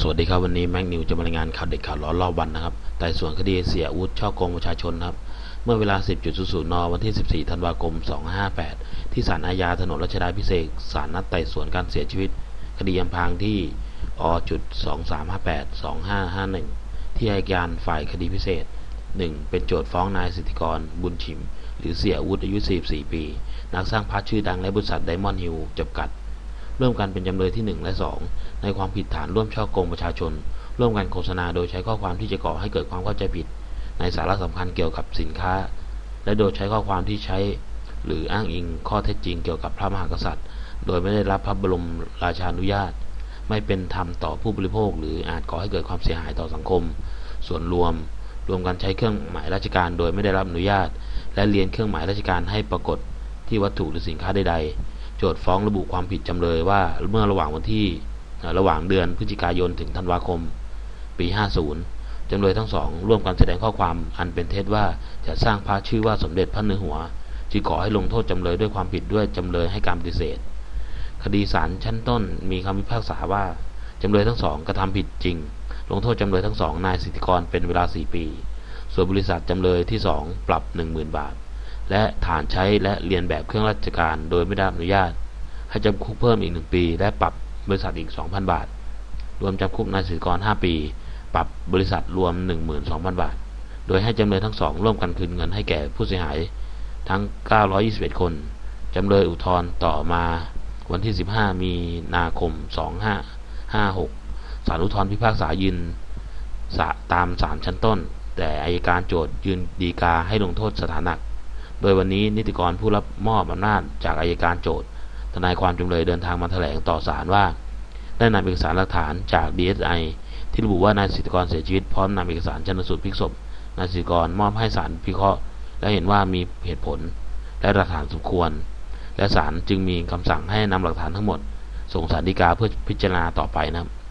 สวัสดีครับวันนี้แม็กนิวจะมารายงานข่าวเด็ดข่าวร้อนรอบวันนะครับไต่สวนคดีเสียอาวุธช่อโกงประชาชนครับเมื่อเวลา 10.00 นวันที่ 14 ธันวาคม 2558ที่ศาลอาญาถนนรัชดาภิเษกศาลนัดไต่สวนการเสียชีวิตคดีอำพรางที่อ.23582551ที่อัยการฝ่ายคดีพิเศษ 1. เป็นโจทก์ฟ้องนายสิทธิกรบุญฉิมหรือเสียอาวุธอายุ 44 ปีนักสร้างพาร์ทชื่อดังและบริษัทไดมอนด์ฮิลล์จำกัดร่วมกันเป็นจำเลยที่ 1 และ 2 ในความผิดฐานร่วมฉ้อโกงประชาชนร่วมกันโฆษณาโดยใช้ข้อความที่จะก่อให้เกิดความเข้าใจผิดในสาระสำคัญเกี่ยวกับสินค้าและโดยใช้ข้อความที่ใช้หรืออ้างอิงข้อเท็จจริงเกี่ยวกับพระมหากษัตริย์โดยไม่ได้รับพระบรมราชานุญาตไม่เป็นธรรมต่อผู้บริโภคหรืออาจก่อให้เกิดความเสียหายต่อสังคมส่วนรวมกันใช้เครื่องหมายราชการโดยไม่ได้รับอนุญาตและเรียนเครื่องหมายราชการให้ปรากฏที่วัตถุหรือสินค้าใดๆโจทก์ฟ้องระบุความผิดจำเลยว่าเมื่อระหว่างเดือนพฤศจิกายนถึงธันวาคมปี 50 จำเลยทั้งสองร่วมกันแสดงข้อความอันเป็นเท็จว่าจะสร้างพระชื่อว่าสมเด็จพระเนื้อหัวจึงขอให้ลงโทษจำเลยด้วยความผิดด้วยจำเลยให้การปฏิเสธคดีศาลชั้นต้นมีคำพิพากษาว่าจำเลยทั้งสองกระทำผิดจริงลงโทษจำเลยทั้งสองนายสิทธิกรเป็นเวลา 4 ปีส่วนบริษัทจำเลยที่ 2 ปรับ 10,000 บาทและฐานใช้และเรียนแบบเครื่องราชการโดยไม่ได้รับอนุญาตให้จำคุกเพิ่มอีก 1 ปีและปรับบริษัทอีก 2,000 บาทรวมจำคุกนายสิทธิกร 5 ปีปรับบริษัทรวม 12,000 บาทโดยให้จำเลยทั้งสองร่วมกันคืนเงินให้แก่ผู้เสียหายทั้ง 921 คนจำเลยอุทธรณ์ต่อมาวันที่ 15 มีนาคม 2556ศาลอุทธรณ์พิพากษายืนตามศาลชั้นต้นแต่อัยการโจทก์ยืนฎีกาให้ลงโทษสถานหนักโดยวันนี้นิติกรผู้รับมอบอำนาจจากอัยการโจทก์ทนายความจำเลยเดินทางมาแถลงต่อศาลว่าได้นำเอกสารหลักฐานจาก DSI ที่ระบุว่านายสิทธิกรเสียชีวิตพร้อมนำเอกสารชันสูตรพลิกศพนายสิทธิกรมอบให้ศาลพิเคราะห์และเห็นว่ามีเหตุผลและหลักฐานสมควรและศาลจึงมีคำสั่งให้นำหลักฐานทั้งหมดส่งศาลฎีกาเพื่อพิจารณาต่อไปนะครับ